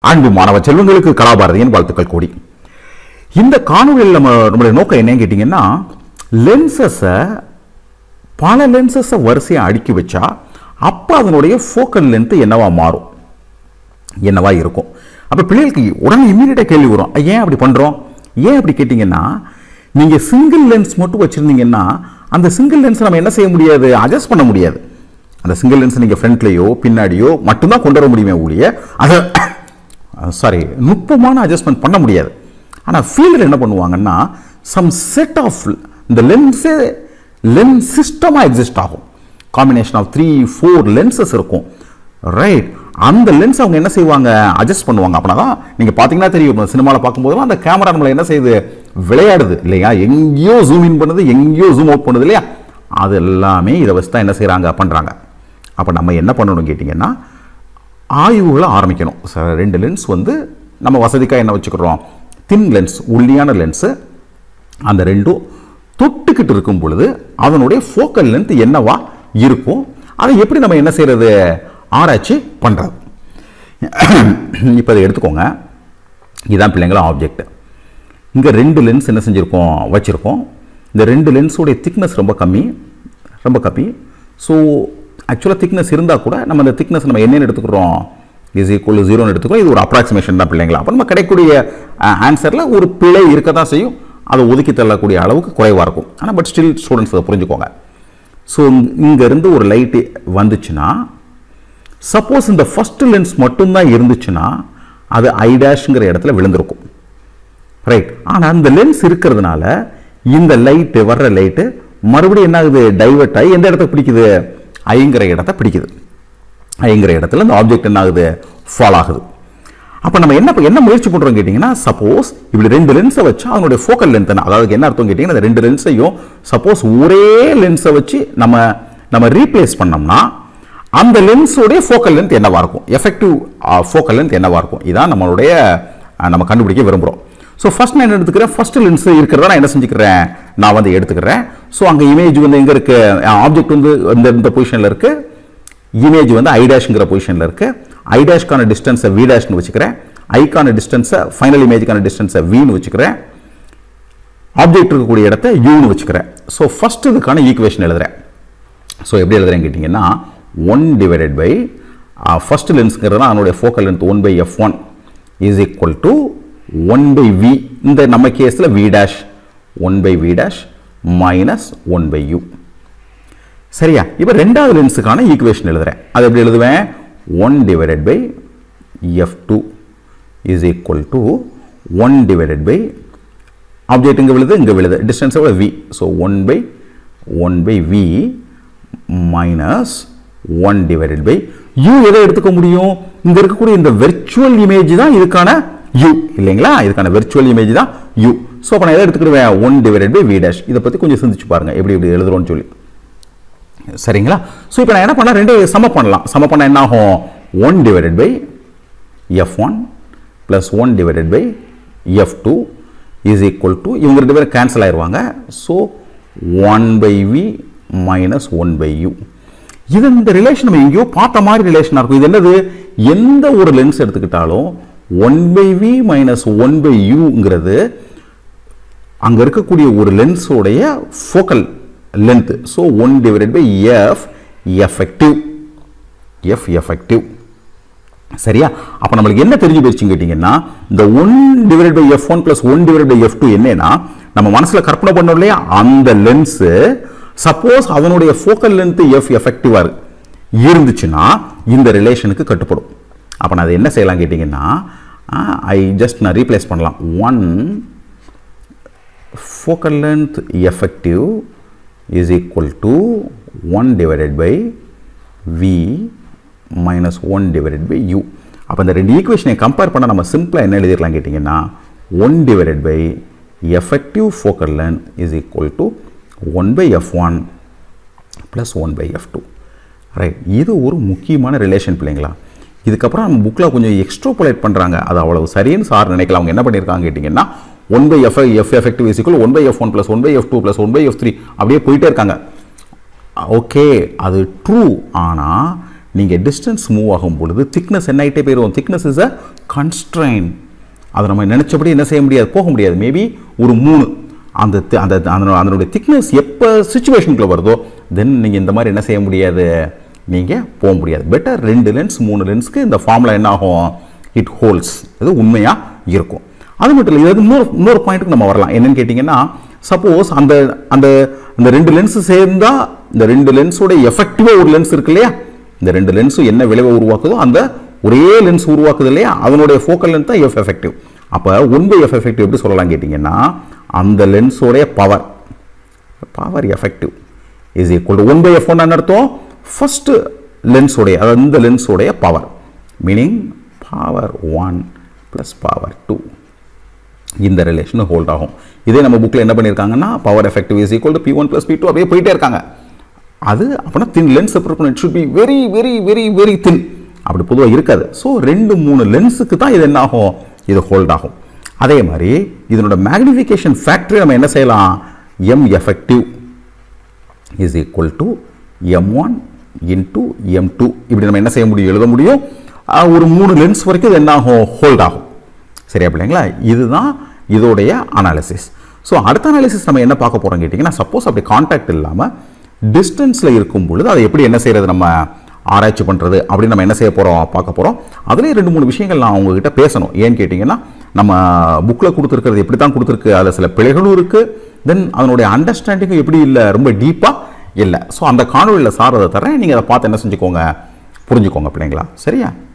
அன்பு மாணவ செல்வங்களுக்கு கலாபாரதியின் வாழ்த்துக்கள் கூடி. இந்த காணொலியில் நம்மளுடைய நோக்கம் என்னன்னு கேட்டீங்கன்னா, லென்சஸை பல லென்சஸை வரிசையை அடுக்கி வச்சா அப்போ அதனுடைய ஃபோக்கல் லென்த் என்னவா மாறும், என்னவா இருக்கும். அப்போ பிள்ளைகளுக்கு உடனே இம்மீடியட்டாக கேள்வி வரும், ஏன் அப்படி பண்ணுறோம், ஏன் அப்படி கேட்டிங்கன்னா, நீங்கள் சிங்கிள் லென்ஸ் மட்டும் வச்சுருந்தீங்கன்னா அந்த சிங்கிள் லென்ஸை நம்ம என்ன செய்ய முடியாது, அட்ஜஸ்ட் பண்ண முடியாது. அந்த சிங்கிள் லென்ஸ் நீங்கள் ஃப்ரண்ட்லேயோ பின்னாடியோ மட்டும்தான் கொண்டு வர முடியுமே ஒழிய அதை நுட்பமான அட்ஜஸ்ட்மெண்ட் பண்ண முடியாது. ஆனால் ஃபீல்டில் என்ன பண்ணுவாங்கன்னா, சம் செட் ஆஃப் இந்த லென்ஸ் சிஸ்டமாக எக்ஸிஸ்ட் ஆகும். காம்பினேஷன் ஆஃப் 3-4 லென்சஸ் இருக்கும், ரைட். அந்த லென்ஸ் அவங்க என்ன செய்வாங்க, அட்ஜஸ்ட் பண்ணுவாங்க. அப்படின்னா தான் நீங்கள் பார்த்தீங்கன்னா தெரியும், சினிமாவில் பார்க்கும்போதெல்லாம் அந்த கேமரா நம்மளை என்ன செய்யுது, விளையாடுது இல்லையா, எங்கேயோ ஜூம் இன் பண்ணுது, எங்கேயோ ஜூம் அவுட் பண்ணுது இல்லையா. அது எல்லாமே இதை வச்சு தான் என்ன செய்கிறாங்க, பண்ணுறாங்க. அப்போ நம்ம என்ன பண்ணணும் கேட்டிங்கன்னா, ஆய்வுகளை ஆரம்பிக்கணும். ரெண்டு லென்ஸ் வந்து நம்ம வசதிக்காக என்ன வச்சுக்கிறோம், தின் லென்ஸ், ஒல்லியான லென்ஸு, அந்த ரெண்டும் தொட்டுக்கிட்டு இருக்கும் பொழுது அதனுடைய ஃபோக்கல் லென்த் என்னவா இருக்கும், அதை எப்படி நம்ம என்ன செய்கிறது, ஆராய்ச்சி பண்ணுறது. இப்போ அதை எடுத்துக்கோங்க, இதுதான் பிள்ளைங்களா ஆப்ஜெக்ட். இங்கே ரெண்டு லென்ஸ் என்ன செஞ்சுருக்கோம், வச்சுருக்கோம். இந்த ரெண்டு லென்ஸோடைய திக்னஸ் ரொம்ப கம்மி. ஸோ ஆக்சுவலாக திக்னஸ் இருந்தால் கூட நம்ம அந்த திக்னஸ் நம்ம என்னென்னு எடுத்துக்கிறோம், இஸ் ஈக்குவல் 0ன்னு எடுத்துக்கிறோம். இது ஒரு அப்ராக்சிமேஷன் தான் பிள்ளைங்களா. அப்போ நம்ம கிடைக்கக்கூடிய ஆன்சரில் ஒரு பிழை இருக்க தான் செய்யும், அதை ஒதுக்கி தள்ளக்கூடிய அளவுக்கு குறைவாக இருக்கும். ஆனால் பட் ஸ்டில் ஸ்டூடெண்ட்ஸ் அதை புரிஞ்சுக்கோங்க. ஸோ இங்கேருந்து ஒரு லைட்டு வந்துச்சுன்னா, சப்போஸ் இந்த ஃபர்ஸ்ட் லென்ஸ் மட்டும்தான் இருந்துச்சுன்னா அது ஐ-ங்கிற இடத்துல விழுந்திருக்கும், ரைட். ஆனால் அந்த லென்ஸ் இருக்கிறதுனால இந்த லைட்டு வர்ற லைட்டு மறுபடியும் என்ன ஆகுது, டைவர்ட் ஆகி எந்த இடத்த பிடிக்குது, ஐங்கிற இடத்த பிடிக்குது. ஐங்கிற இடத்துல இந்த ஆப்ஜெக்ட் என்ன ஆகுது, ஃபால் ஆகுது. அப்போ நம்ம என்ன முயற்சி பண்ணுறோம் கேட்டிங்கன்னா, சப்போஸ் இப்படி ரெண்டு லென்ஸை வச்சா அதனுடைய ஃபோக்கல் லென்த் என்ன, அதாவது என்ன அர்த்தம் கேட்டிங்கன்னா, இந்த ரெண்டு லென்ஸையும் சப்போஸ் ஒரே லென்ஸை வச்சு நம்ம ரீப்ளேஸ் பண்ணோம்னா அந்த லென்ஸோடைய ஃபோக்கல் லென்த் என்னவா இருக்கும், எஃபெக்டிவ் ஃபோக்கல் லென்த் என்னவா இருக்கும், இதான் நம்ம கண்டுபிடிக்க விரும்புகிறோம். ஸோ ஃபர்ஸ்ட் நான் என்ன எடுத்துக்கிறேன், ஃபர்ஸ்ட் லென்ஸ் இருக்கிறதா நான் என்ன செஞ்சுக்கிறேன், நான் வந்து எடுத்துக்கிறேன். ஸோ அங்கே இமேஜ் வந்து எங்கே இருக்குது, ஆப்ஜெக்ட் வந்து இந்த பொசிஷனில் இருக்குது, இமேஜ் வந்து ஐ-ங்கிற பொசிஷனில் இருக்குது. ஐ-க்கான டிஸ்டன்ஸை v-ன்னு வச்சுக்கிறேன், ஐக்கான டிஸ்டன்ஸை ஃபைனல் இமேஜுக்கான டிஸ்டன்ஸை v-ன்னு வச்சுக்கிறேன், ஆப்ஜெக்ட் இருக்கக்கூடிய இடத்த u-ன்னு வச்சுக்கிறேன். ஸோ ஃபர்ஸ்ட் இதுக்கான ஈக்குவேஷன் எழுதுறேன். ஸோ எப்படி எழுதுறேன்னு கேட்டிங்கன்னா, 1 டிவைடட் பை ஃபர்ஸ்ட் லென்ஸ்ங்கிறது அதனுடைய focal length 1/f1 is equal to 1/v. இந்த நம்ம கேஸில் v' 1/v' மைனஸ் 1/u. சரியா. இப்போ ரெண்டாவது லென்ஸுக்கான ஈக்குவேஷன் எழுதுறேன். அது எப்படி எழுதுவேன், 1 divided by f2 is equal to 1 divided by object இங்கே விழுது, டிஸ்டன்ஸ் எவ்வளோ v. So 1/v minus 1 divided by u. எதை எடுத்துக்க முடியும், இங்கே இருக்கக்கூடிய இந்த வெர்ச்சுவல் இமேஜ் தான் இதுக்கான u இல்லைங்களா, இதுக்கான வெர்ச்சுவல் இமேஜ் தான் u. ஸோ அப்போ நான் எதை எடுத்துக்கிடுவேன், 1 டிவைடட் பை v'. இதை பற்றி கொஞ்சம் சிந்திச்சு பாருங்க, எப்படி எழுதுறோன்னு சொல்லி, சரிங்களா. ஸோ இப்போ நான் என்ன பண்ணலாம், ரெண்டு சம பண்ண என்ன ஆகும், 1 divided by f1 plus 1 divided by f2 is equal to, இவங்க ரெண்டு பேரும் கேன்சல் ஆயிடுவாங்க. So 1/v minus 1/u. இது இந்த ரிலேஷன் நம்ம எங்கேயோ பார்த்த மாதிரி ரிலேஷனாக இருக்கும். இது என்னது, எந்த ஒரு லென்ஸ் எடுத்துக்கிட்டாலும் 1/v மைனஸ் 1/uங்கிறது அங்கே இருக்கக்கூடிய ஒரு லென்ஸோடைய focal length. So 1 divided by f effective. சரியா. அப்போ நம்மளுக்கு என்ன தெரிஞ்சு போயிடுச்சுன்னு கேட்டிங்கன்னா, இந்த 1 divided by f1 plus 1 divided by f2 என்னன்னா, நம்ம மனசில் கற்பனை பண்ணோம் இல்லையா, அந்த லென்ஸு சப்போஸ் அதனுடைய ஃபோக்கல் லென்த் f எஃபெக்டிவாக இருந்துச்சுன்னா இந்த ரிலேஷனுக்கு கட்டுப்படும். அப்போ நான் அதை என்ன செய்யலாம் கேட்டிங்கன்னா, நான் ரீப்ளேஸ் பண்ணலாம். 1 focal length effective is equal to 1 divided by v minus 1 divided by u. அப்போ இந்த ரெண்டு ஈக்குவேஷனை கம்பேர் பண்ண நம்ம சிம்பிளாக என்ன எழுதிடலாம் கேட்டிங்கன்னா, 1 divided by effective focal length is equal to 1/f1 plus 1/f2, right. இது ஒரு முக்கியமான ரிலேஷன் பிள்ளைங்களா. இதுக்கப்புறம் நம்ம புக்கில் கொஞ்சம் எக்ஸ்ட்ரோபோலேட் பண்ணுறாங்க, அது அவ்வளவு சரின்னு சார் நினைக்கலாம். அவங்க என்ன பண்ணியிருக்காங்க கேட்டிங்கன்னா, 1/f effective is equal 1/f1 plus 1/f2 plus 1/f3 அப்படியே போயிட்டே இருக்காங்க. ஓகே, அது ட்ரூ. ஆனால் நீங்கள் டிஸ்டன்ஸ் மூவ் ஆகும் பொழுது திக்னஸ் என்ன ஆகிட்டே போயிடும். Thickness is a constraint. அதை நம்ம நினச்சபடி என்ன செய்ய முடியாது, போக முடியாது. மேபி ஒரு 3 அதனுடைய திக்னஸ் எப்போ சுச்சுவேஷனுக்குள்ள வருதோ தென் நீங்கள் இந்த மாதிரி என்ன செய்ய முடியாது, நீங்கள் போக முடியாது. பெட்டர் 2 லென்ஸ் 3 லென்ஸ்க்கு இந்த ஃபார்முலா என்ன ஆகும், இட் ஹோல்ஸ். இது உண்மையாக இருக்கும். அது மட்டும் இல்லை, இது இன்னொரு பாயிண்ட்டுக்கு நம்ம வரலாம். என்னன்னு கேட்டிங்கன்னா, சப்போஸ் அந்த அந்த இந்த 2 லென்ஸ் சேர்ந்தா இந்த 2 லென்ஸோட எஃபெக்டிவாக ஒரு லென்ஸ் இருக்கு இல்லையா, இந்த 2 லென்ஸும் என்ன விளைவை உருவாக்குதோ அந்த ஒரே லென்ஸ் உருவாக்குது இல்லையா, அதனுடைய ஃபோக்கல் லென்த் தான் எஃப் எஃபெக்டிவ். அப்போ 1/f எஃபெக்டிவ் எப்படி சொல்லலாம் கேட்டிங்கன்னா, அந்த லென்ஸோடைய power effective is equal to 1/f1 அர்த்தம் ஃபர்ஸ்ட் லென்ஸோடைய, அதாவது இந்த லென்ஸோடைய பவர், மீனிங் பவர் 1 + பவர் 2. இந்த ரிலேஷன் ஹோல்ட் ஆகும். இதே நம்ம புக்கில் என்ன பண்ணியிருக்காங்கன்னா, power effective is equal to P1 + P2 அப்படியே போயிட்டே இருக்காங்க. அது அப்படின்னா தின் லென்ஸ் எப்படி it should be very very very very thin, அப்படி பொதுவாக இருக்காது. ஸோ 2-3 லென்ஸுக்கு தான் இது என்ன ஆகும், இது ஹோல்ட் ஆகும். அதே மாதிரி இதனோட மேக்னிஃபிகேஷன் ஃபேக்டரி நம்ம என்ன செய்யலாம், M effective is equal to M1 × M2 இப்படி நம்ம என்ன செய்ய முடியும், எழுத முடியும். ஒரு 3 லென்ஸ் வரைக்கும் இது என்ன ஆகும், ஹோல்ட் ஆகும். சரியா பிள்ளைங்களா, இதுதான் இதோடைய அனாலிசிஸ். ஸோ அடுத்த அனாலிசிஸ் நம்ம என்ன பார்க்க போகிறோம் கேட்டிங்கன்னா, சப்போஸ் அப்படி கான்டாக்ட் இல்லாமல் டிஸ்டன்ஸில் இருக்கும் பொழுது அதை எப்படி என்ன செய்கிறது, நம்ம ஆராய்ச்சி பண்ணுறது அப்படின்னு நம்ம என்ன செய்ய போகிறோம், பார்க்க போகிறோம். அதுலேயே 2-3 விஷயங்கள் நான் உங்ககிட்ட பேசணும். ஏன்னு கேட்டிங்கன்னா, நம்ம புக்கில் கொடுத்துருக்கிறது எப்படி தான் கொடுத்துருக்கு, அதில் சில பிழைகளும் இருக்குது. தென் அதனுடைய அண்டர்ஸ்டாண்டிங்கும் எப்படி இல்லை, ரொம்ப டீப்பாக இல்லை. ஸோ அந்த காணொலியில் சாரதை தரேன், நீங்கள் அதை பார்த்து என்ன செஞ்சுக்கோங்க, புரிஞ்சுக்கோங்க பிள்ளைங்களா. சரியா?